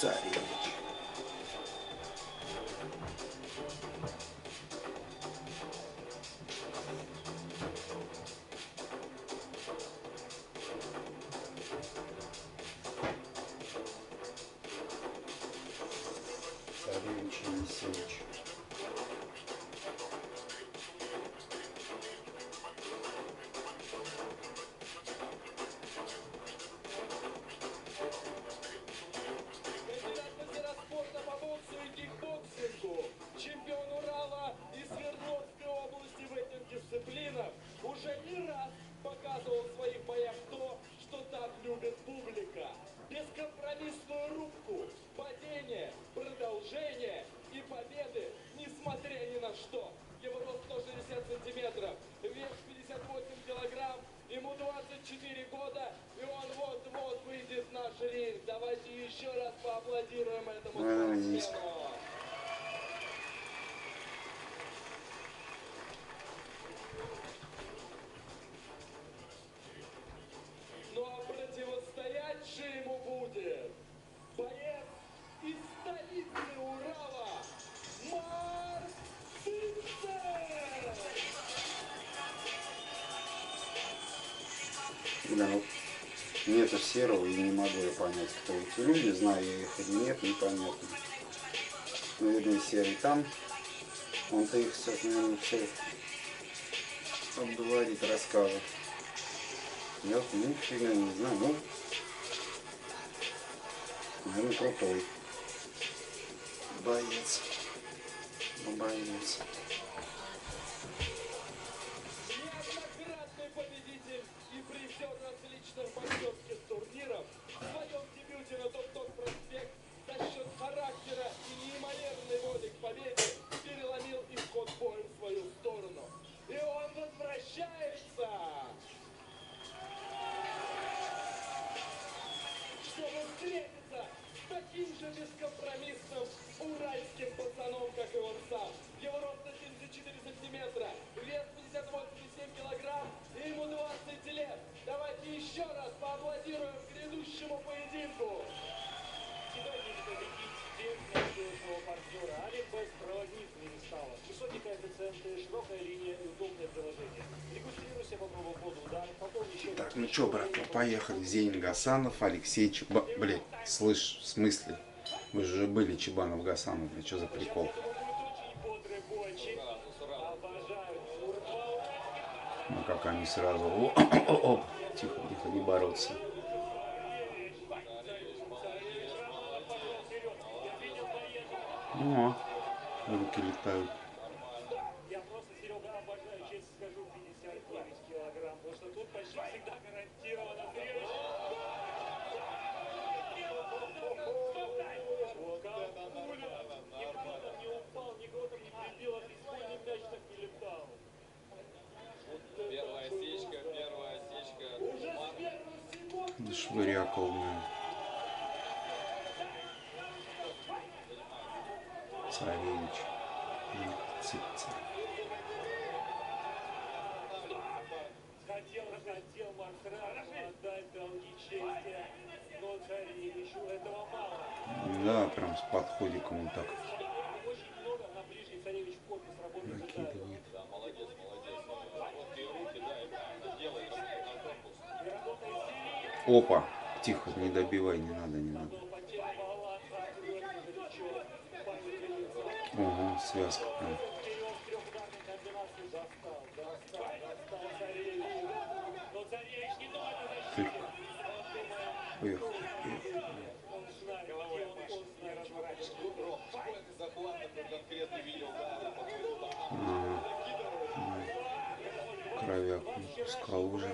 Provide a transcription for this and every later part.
Царевич. Царевич Елисеевич. Чемпион Урала и Свердловской области в этих дисциплинах уже не раз показывал в своих боях то, что так любит публика. Бескомпромиссную рубку, падение, продолжение и победы, несмотря ни на что. Его рост 160 сантиметров, вес 58 килограмм, ему 24 года, и он вот-вот выйдет в наш ринг. Давайте еще раз поаплодируем этому спортсмену. Ну а противостоять же ему будет боец из столицы Урала Марк Цыпцев! Да, вот нету серого и не могу я понять, кто эти люди, знаю я их или нет, непонятно. Наверное, серый там. Он-то их сейчас, наверное, все обговорит, расскажет. Я вот нифига не знаю, ну, наверное, крутой боец. Боец. Неоднократный победитель и призер различных боксерских турниров в своем дебюте на Топ-Топ проспект за счет характера и неимоверной воли к победе переломил исход боя в свою сторону. И он возвращается, чтобы встретиться с таким же бескомпромиссным уральским пацаном, как и он сам. Его рост 74 сантиметра, вес 58,7 килограмм, и ему 20 лет. Давайте еще раз поаплодируем грядущему поединку. Сегодня победить без надежного партнера. Олег Бест проводник не стало. Высокий коэффициент, широкая линия и удобное приложение. Регустрируйся, попробуй ходу удар, пополни счет. Так, ну чё, братва, поехали. Зейн Гасанов, Алексей Чебанов. Блин, слышь, в смысле? Вы же были Чебанов Гасанов, блин, что за прикол? Ну как они сразу. О, тихо, тихо, не бороться. О, руки летают. Я просто, Серега, обожаю, честно скажу, 59 килограмм, потому что тут почти всегда гарантировано зрелище. Не упал, ни гротом не прибил, а бейсбольный мяч так не летал. Первая осечка. Уже с первых секунд. Швырякал, блин. Царевич. Цыпцев. Хотел Маркранов отдать долги чести, но Царевичу этого мало. Да, прям с подходиком вот так Очень много на ближний Царевич в корпус работает. накидывает. Да, молодец. Вот и руки, да, делай на корпус. Опа, тихо, не добивай, не надо. Ого, связка прям. Тырк. Поехали. Кровяк не пускал уже.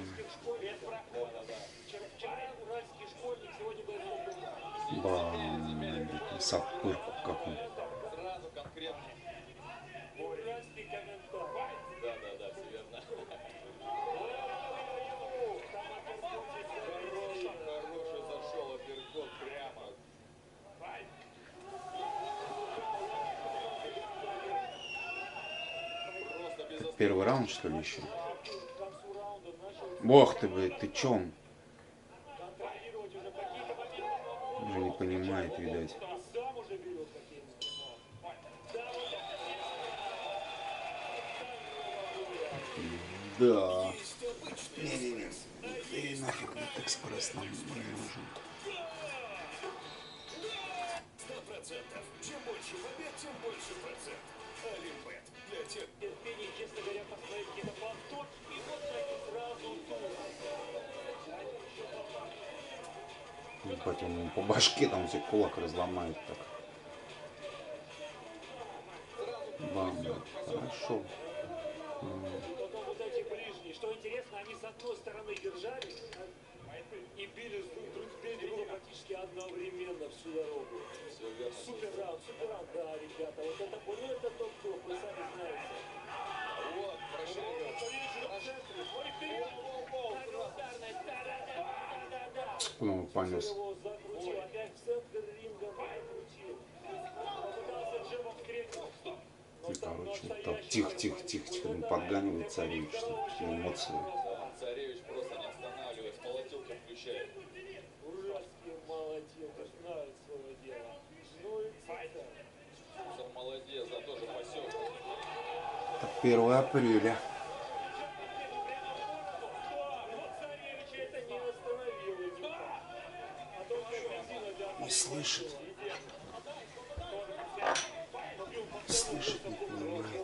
Бам, сапырку какую. Сразу конкретно. Уральский комментатор. Да, все верно. Хороший зашел апперкот прямо. Первый раунд, что ли, еще? Бог ты, блядь, ты чем? Уже не понимает, видать. Сам уже берет какие-нибудь. Да. Не-не-не. Ты нафиг этот экспресс нам не нужен. 100%. Чем больше побед, тем больше процент. Олимпет. Для тех, Терпение, честно говоря, посмотреть где-то повтор, и вот они сразу тут. Хоть он по башке там все кулак разломает так. Бам, хорошо. Потом вот эти ближние, что интересно, они с одной стороны держали и били друг друга практически одновременно всю дорогу. Супер раунд, да, ребята. Вот это, ну это топ-топ, вы сами знаете. Вот, прошли. Ну, понес. Закрутил, опять в центр ринга накрутил. Попытался джебом встретить. И, короче, вот так тихо, он подганивает царевич, эмоции. Царевич просто не останавливаясь, молотилки включает. Ужаский молодец, знает свое дело. Ну и царь. Супер молодец, да тоже пасет. Так 1 апреля. Не слышит. Слышит, не понимает.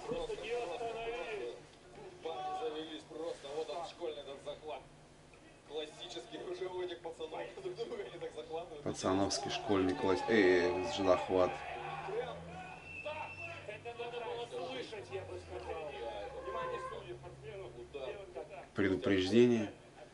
Парни завелись просто, вот он школьный этот захват. Классический уже у этих пацанов друг друга они так захватывают. Пацановский школьный класс. Захват. Это надо было слышать, я бы сказал. Внимание судей, спортсменов, удар. Предупреждение.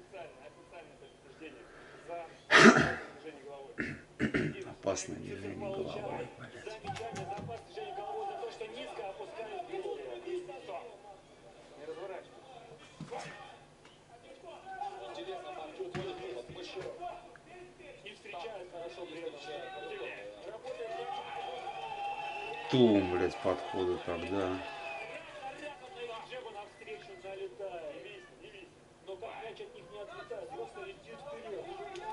Опасное движение головой. Замечание за опасное движение головой за то, что низко опускает голову. Не разворачивайся. Интересно, Марк уходит от мыши. И встречает хорошо при этом. Работает Тум, блядь, подходы тогда. джеба навстречу залетает. Но как мяч от них не отлетает, просто летит вперед.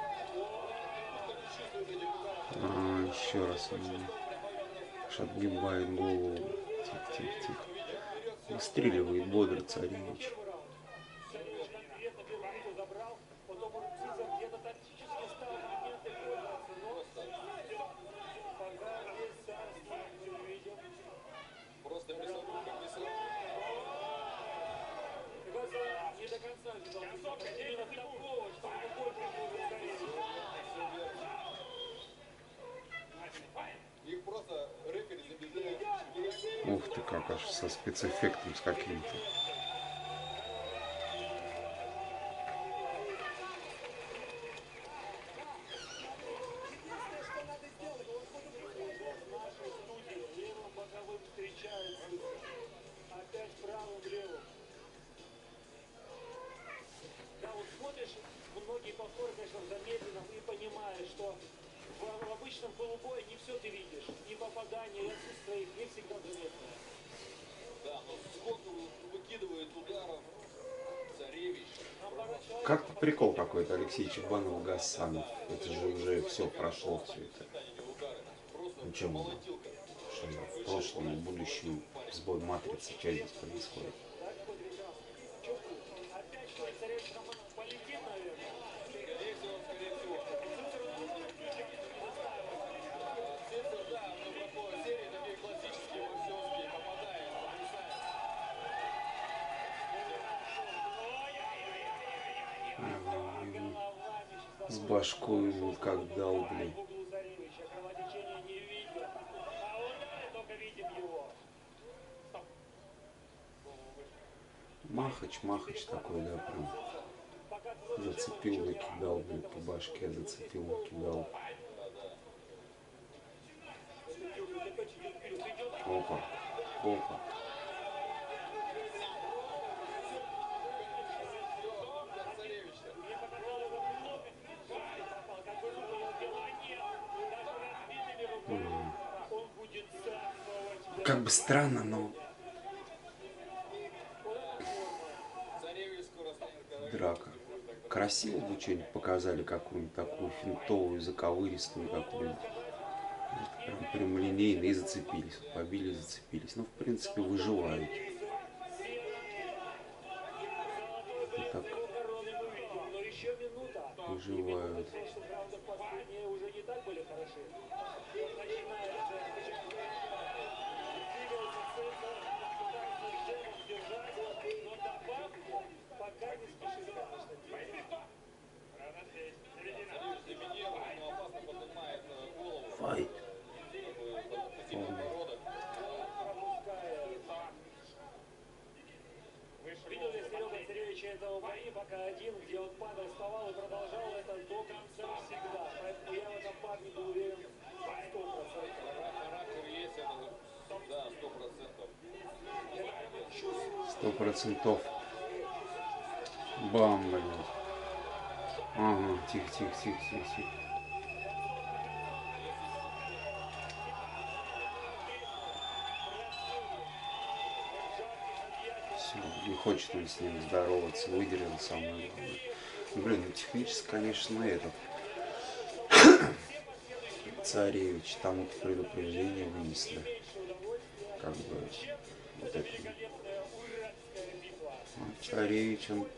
Еще раз он отгибает голову. Тихо. Выстреливает бодро царевич. Царевич конкретно первую минуту забрал, потом он где-то тактически стал моменты пользоваться, но пока здесь царство мы видим. Просто мясорубка. Мне кажется, не до конца ждал. Именно такого, что такой приходит Царевич. Их просто рефери забежали. Ух ты, как аж со спецэффектом с каким-то. Левым боковым встречается. Опять правым-левым. Да, вот смотришь, многие повторы, конечно, в замедленном и понимаешь, что в обычном полубое не все ты видишь. И попадание, и отсутствие их не всегда заметное. Да, но сколько выкидывает ударов царевич. Как-то прикол какой-то, Алексей Чебанов, Гасанов. Это же уже все прошло, все это. Ну чем оно? Что в прошлом и будущем сбой матрицы, что здесь происходит? Опять что, Царевич полетит, наверное. Скорее всего. Цицер, да, мы по серии такие классические боксерские попадает, потрясает. С башкой вот как дал, блин. Кровотечения не видно. А удары только видим его. Махач такой, да, прям. Зацепил, накидал, блин, по башке, зацепил, накидал. Опа. Как бы странно, но Царевич скоро станет драка. красиво бы что-нибудь показали, какую-нибудь такую финтовую, заковыристую какую-нибудь. Прям прямолинейно и зацепились. Побили, зацепились. Ну, в принципе, выживают. Вот так Но еще минута. выживают. Прошлых раундах последние уже не так были хороши. Начинается двигался центр, пытается джебом держать, но добавки пока не спешит, конечно. Файт. Видел ли Серега Сергеевича этого бои, пока один, где он падал, вставал и продолжал это до конца всегда. Поэтому я в этом парне был уверен 100%. Характер есть, это, да, 100%. 100%. Бам, блин. Ага, тихо, тихо, тихо, тихо, тихо. Все, не хочет он с ним здороваться, выдержал самое главное. Блин, ну технически, конечно, этот Царевич, там вот предупреждение вынесли. Как бы вот это. А Царевич, он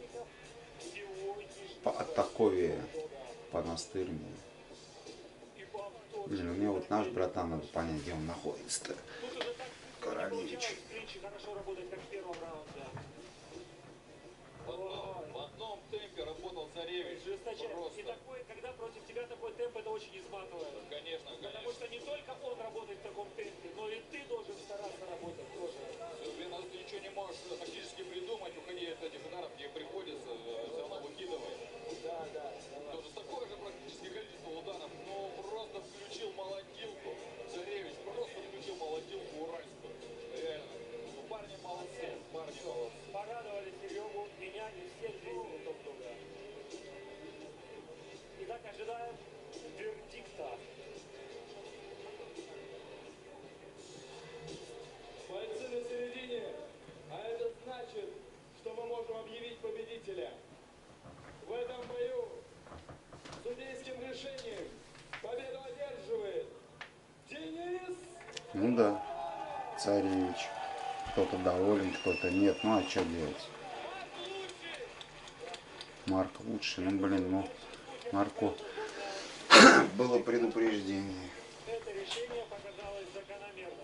по атакове, по настырнее. Блин, у меня вот наш братан, надо понять, где он находится-то. Королевич. Хорошо работать, как в первом раунде. В одном темпе работал Царевич. Жесточайше. И Просто. такой, когда против тебя такой темп, это очень изматывает. Конечно, Потому конечно. что не только он работает в таком темпе, но и ты должен стараться работать тоже. Ты ничего не можешь тактически придумать, уходи от этих ударов, тебе приходится все равно выкидывать. Да. Тоже такое же практически количество ударов, но просто включил молотилку. Царевич просто включил молотилку уральскую. Реально. Ну, парни молодцы, парни молодцы. Порадовали Серегу, меня и всех зрителей топ-клуба. Итак, ожидаем вердикта. Бойцы на середине, а это значит, что мы можем объявить победителя. В этом бою судейским решением победу одерживает Денис. Ну да, Царевич. Кто-то доволен, кто-то нет. Ну а что делать? Марк лучше. Ну блин, ну Марку было предупреждение. Это решение показалось закономерным.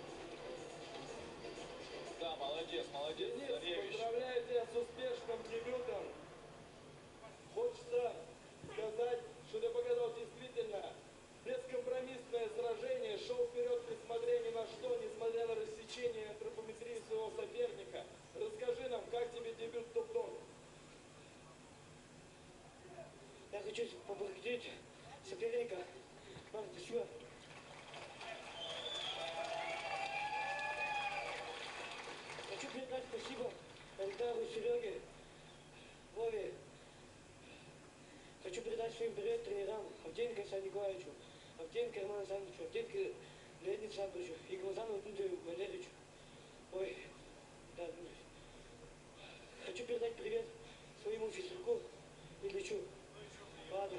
Да, молодец, молодец, Денис, Царевич. поздравляю тебя с успешным дебютом. Хочется сказать, что ты показал действительно бескомпромиссное сражение, шел вперед, несмотря ни на что, несмотря на рассечение антропометрии своего соперника. Расскажи нам, как тебе дебют топ-дог? Я хочу поблагодарить соперника. Марк, спасибо. Хочу передать спасибо Эльдару, Сереге, Вове. Хочу передать своим привет тренерам Авдеенко Александру Николаевичу, Авдеенко Роману Александровичу, Авдеенко Леониду Александровичу и Глазанову Дмитрию Валерьевичу. Ой, да, хочу передать привет своему физруку Ильичу. Ладно.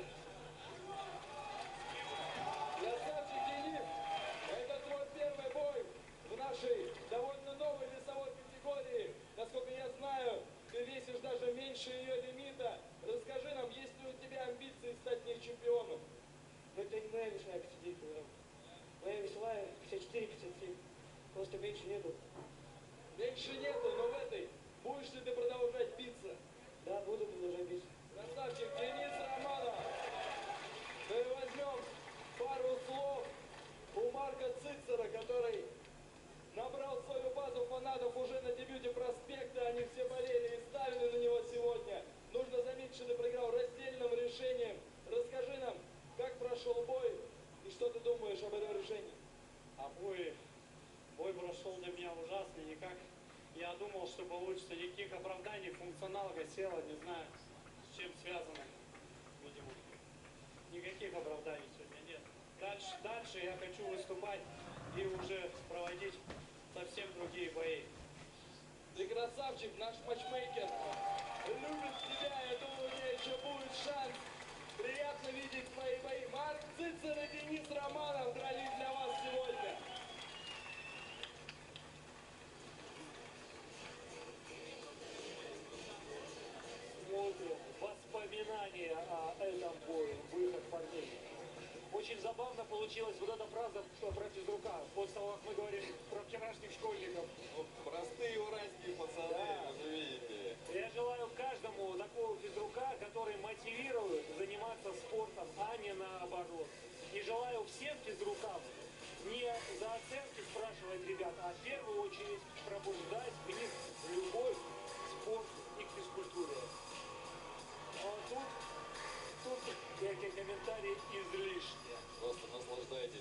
Красавчик Денис, это твой первый бой в нашей довольно новой весовой категории. Насколько я знаю, ты весишь даже меньше ее лимита. Расскажи нам, есть ли у тебя амбиции стать в них чемпионом? Но это не моя весовая 59 килограмм. Моя весовая 54-57. Просто меньше нету. Меньше нету, но в этой будешь ли ты продолжать биться? Да, буду продолжать биться. Красавчик Денис Романов. Мы возьмем пару слов у Марка Цицера, который набрал свою базу фанатов уже на дебюте «Проспекта». Они все болели и ставили на него сегодня. Нужно заметить, что ты проиграл раздельным решением. Расскажи нам, как прошел бой и что ты думаешь об этом решении? А бой прошел для меня ужасно, никак. Я думал, что получится, никаких оправданий, функционалка села, не знаю, с чем связано, видимо. Никаких оправданий сегодня нет. Дальше я хочу выступать и уже проводить совсем другие бои. Ты красавчик, наш матчмейкер. любит тебя. Я думаю, у меня еще будет шанс. Приятно видеть твои бои. Марк Цицер и Денис Романов дрались для вас сегодня. Смотрим воспоминания о этом бою, выход парней. Очень забавно получилась вот эта фраза про физрука. После того, как мы говорили про вчерашних школьников. Ну, простые уральские пацаны, Да. вы же видите. Я желаю каждому такого физрука, который мотивирует заниматься спортом, а не наоборот. И желаю всем физрукам не за оценки спрашивать ребят, а в первую очередь пробуждать в них любовь к спорту и к физкультуре. А тут комментарии излишни. Просто наслаждайтесь